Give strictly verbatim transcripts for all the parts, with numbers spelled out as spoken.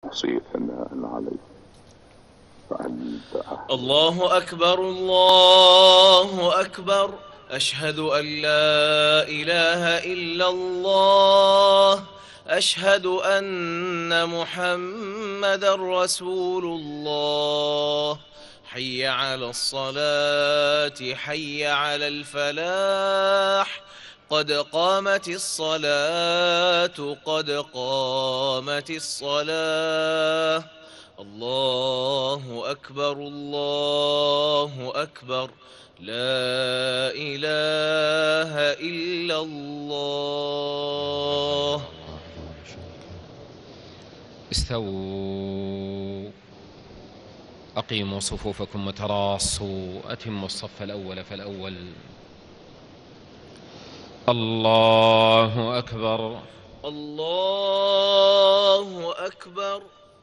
أحصي ثناء عليك فأنت أهل. الله أكبر الله أكبر، أشهد أن لا إله إلا الله، أشهد أن محمدا رسول الله. حي على الصلاة حي على الفلاح، قد قامت الصلاة قد قامت الصلاة. الله أكبر الله أكبر، لا إله إلا الله. استووا، أقيموا صفوفكم وتراصوا، أتموا الصف الأول فالأول. الله أكبر الله أكبر.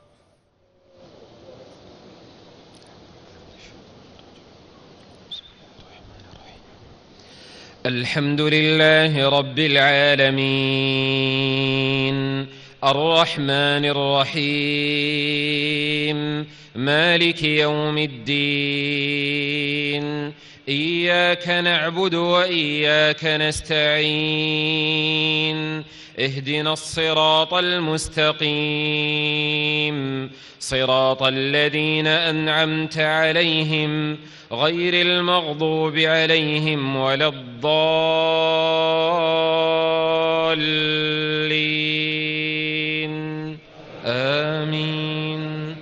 الحمد لله رب العالمين، الرحمن الرحيم، مالك يوم الدين. إياك نعبد وإياك نستعين، اهدنا الصراط المستقيم، صراط الذين أنعمت عليهم غير المغضوب عليهم ولا الضالين، آمين.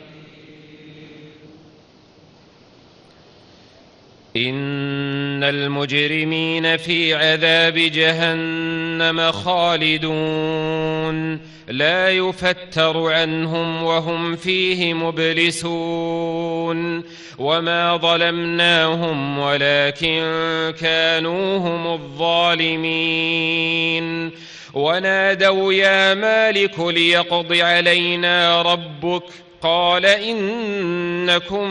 إن المجرمين في عذاب جهنم خالدون، لا يفتر عنهم وهم فيه مبلسون. وما ظلمناهم ولكن كانوا هم الظالمين. ونادوا يا مالك ليقض علينا ربك، قال إنكم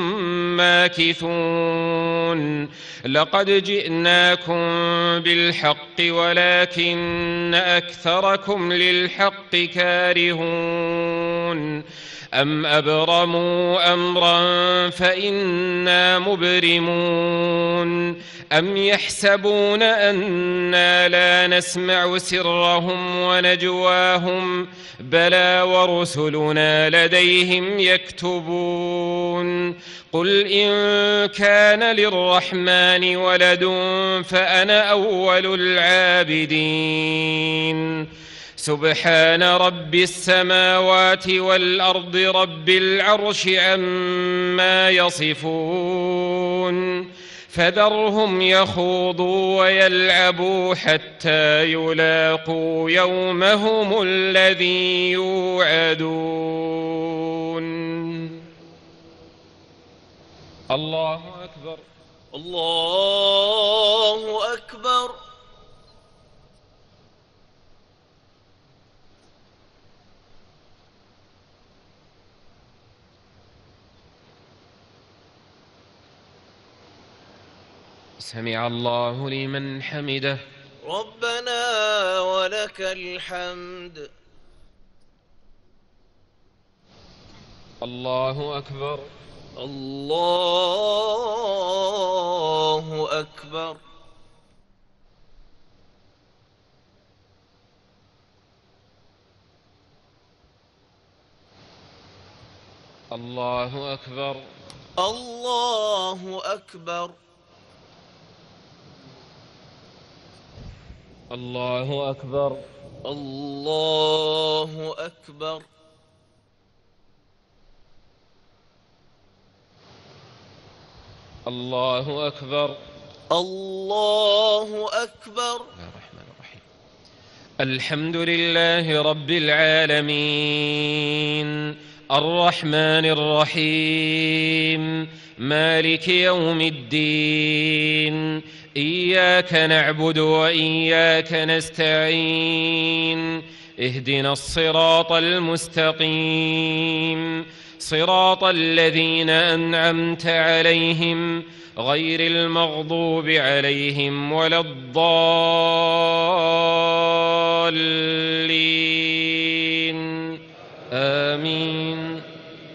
ماكثون. لقد جئناكم بالحق ولكن أكثركم للحق كارهون. أم أبرموا أمرا فإنا مبرمون. أم يحسبون أنا لا نسمع سرهم ونجواهم، بلى ورسلنا لديهم يكتبون. قل إن كان للرحمن ولد فأنا أول العابدين. سبحان رب السماوات والأرض رب العرش عما يصفون. فذرهم يخوضوا ويلعبوا حتى يلاقوا يومهم الذي يوعدون. الله أكبر الله أكبر. سمع الله لمن حمده. ربنا ولك الحمد. الله أكبر الله أكبر. الله أكبر الله أكبر. الله أكبر الله أكبر. الله أكبر الله أكبر. الرحمن الرحيم. الحمد لله رب العالمين، الرحمن الرحيم، مالك يوم الدين. إياك نعبد وإياك نستعين، اهدنا الصراط المستقيم، صراط الذين أنعمت عليهم غير المغضوب عليهم ولا الضالين، آمين.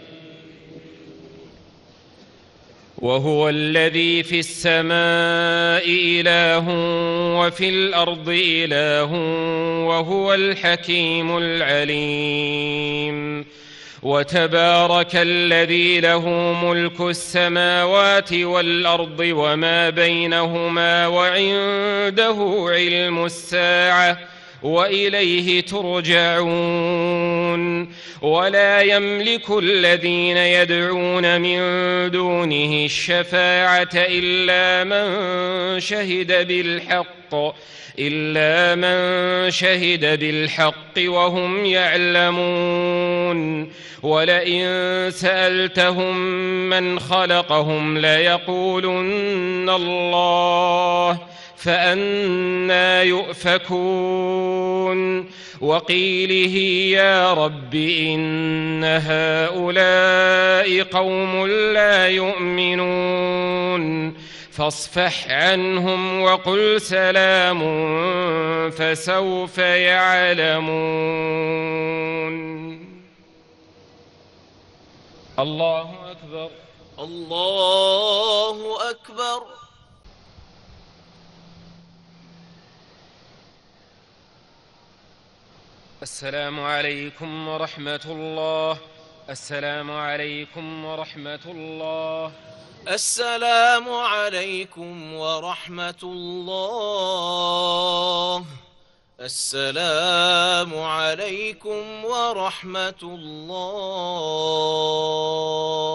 وهو الذي في السماء إله وفي الأرض إله وهو الحكيم العليم. وتبارك الذي له ملك السماوات والأرض وما بينهما وعنده علم الساعة وإليه ترجعون. ولا يملك الذين يدعون من دونه الشفاعة إلا من شهد بالحق إلا من شهد بالحق وهم يعلمون. ولئن سألتهم من خلقهم ليقولن الله فأنى يؤفكون. وقيله يا رب إن هؤلاء قوم لا يؤمنون فاصفح عنهم وقل سلام فسوف يعلمون. الله أكبر. الله أكبر. السلام عليكم ورحمة الله. السلام عليكم ورحمة الله. السلام عليكم ورحمة الله. السلام عليكم ورحمة الله.